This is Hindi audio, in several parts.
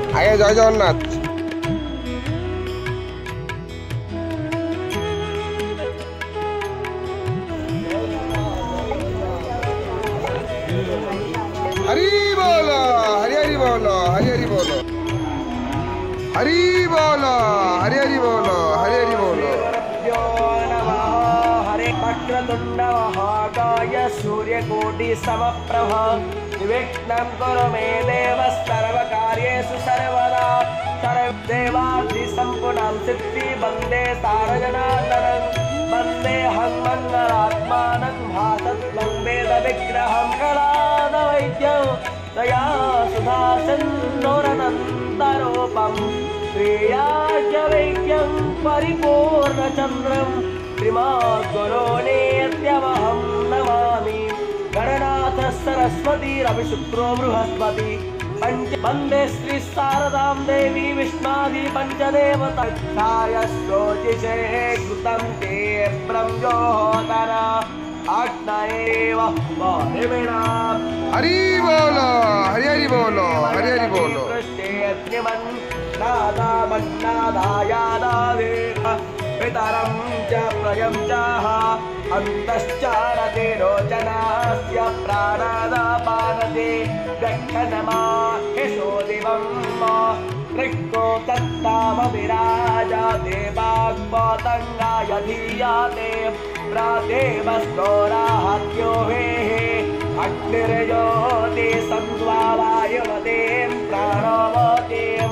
आगे जय जगन्नाथ। हरि बोलो, हरि हरि बोलो, हरि हरि बोलो, हरि बोलो, हरि हरि बोलो, हरि हरि बोलो। हरे वक्रतुंड महाकाय सूर्यकोटि समप्रभ निर्विघ्नं कुरु मे देव सर्वकार्येषु सर्वदा सर्वदेवार्धि सम्पूर्णां सिद्धि वन्दे तारजनार्दनं वन्देऽहं मङ्गलात्मानं भासत्वं वेदविग्रहं कलादवैद्यं दया सुधा सिन्धुरनन्तरूपं श्रेयाज्यवैद्यं परिपूर्णचन्द्रं त्रिमार्गुरोनेत्यमहं नमामि। गणनाथ सरस्वती शुक्रो बृहस्पति पंच वंदे श्री शारदां देवी विष्णादि पंचदेवतायस्रोजिषे कृतं ते ब्रह्मोत्तरा आज्ञाएव वारिणा। हरि बोलो, हरि हरि बोलो, हरि हरि बोलो। पितरं च प्रयं चाह अन्तश्चारते रोचनास्य प्राणादापानते दक्षनमा हिषो दिवं कृष्णो तत्तामविराजाते वाग्पतङ्गाय धीयाते प्रादेवस्तोराहत्यो वेः अग्निर्ज्योति सन्द्वावायुवतीं प्राणवतीं।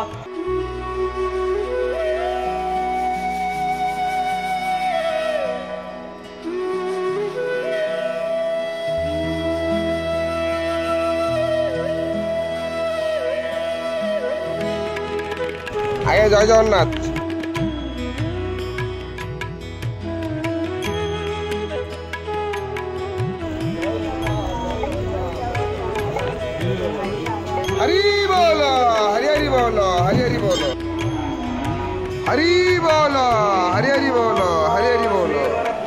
आगे जय जगन्नाथ। हरि बोलो, हरि हरि बोलो, हरि हरि बोलो, हरि बोलो, हरि हरि बोलो, हरि हरि बोलो।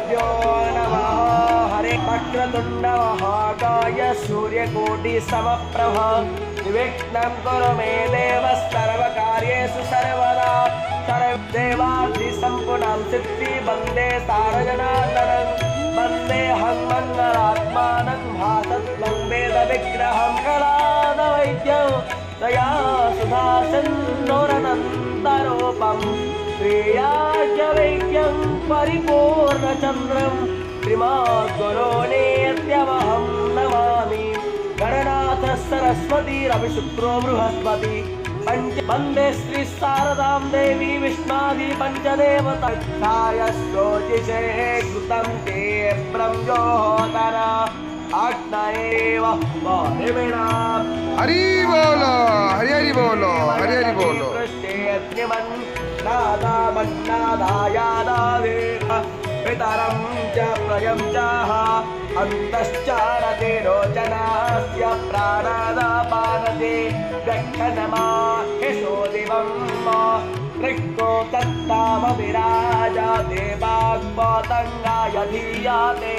हरे वक्रतुंड महाकाय सूर्यकोटि समप्रभ निर्विघ्नं कुरु मे देव सर्वकार्येषु सर्वदा सर्वदेवार्धि सम्पूर्णां सिद्धि वन्दे तारजनार्दनं वन्देऽहं मङ्गलात्मानं भासत्वं वेदविग्रहं कलादवैद्यं दया सुधा सिन्धुरनन्तरूपं श्रेयाज्यवैद्यं परिपूर्णचन्द्रं त्रिमार्गुरोनेत्यमहं नमामि। गणनाथ सरस्वती शुक्रो बृहस्पति पंच वंदे श्री शारदां देवी विष्णादि पंचदेवतायस्रोजिषे कृतं ते ब्रह्मोत्तरा आज्ञाएव वारिणा। हरि बोलो, हरि हरि बोलो, हरि हरि बोलो। पितरं च प्रयं चाह अन्तश्चारते रोचनास्य प्राणादापानते दक्षनमा हिषो दिवं कृष्णो तत्तामविराजाते वाग्पतङ्गाय धीयाते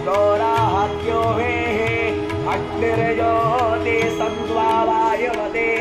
प्रादेवस्तोराहत्यो वेः अग्निर्ज्योति सन्द्वावायुवते